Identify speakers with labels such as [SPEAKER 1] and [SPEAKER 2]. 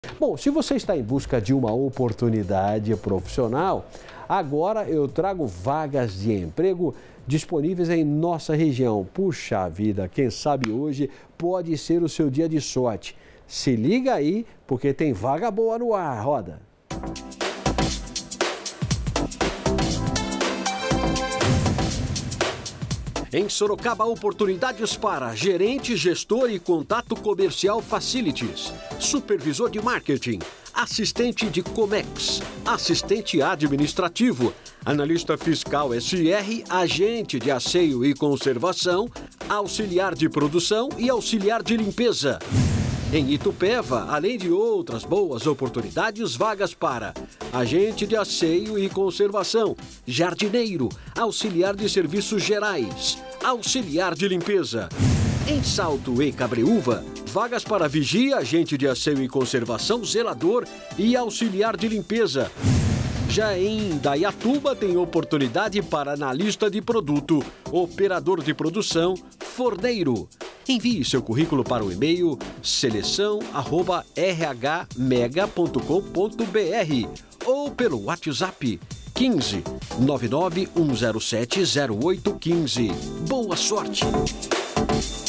[SPEAKER 1] Bom, se você está em busca de uma oportunidade profissional, agora eu trago vagas de emprego disponíveis em nossa região. Puxa vida, quem sabe hoje pode ser o seu dia de sorte. Se liga aí, porque tem vaga boa no ar. Roda! Em Sorocaba, oportunidades para gerente, gestor e contato comercial facilities, supervisor de marketing, assistente de Comex, assistente administrativo, analista fiscal SR, agente de asseio e conservação, auxiliar de produção e auxiliar de limpeza. Em Itupeva, além de outras boas oportunidades, vagas para agente de asseio e conservação, jardineiro, auxiliar de serviços gerais, auxiliar de limpeza. Em Salto e Cabreúva, vagas para vigia, agente de asseio e conservação, zelador e auxiliar de limpeza. Já em Indaiatuba tem oportunidade para analista de produto, operador de produção, forneiro. Envie seu currículo para o e-mail seleção@rhmega.com.br ou pelo WhatsApp 15 99 107 0815. Boa sorte!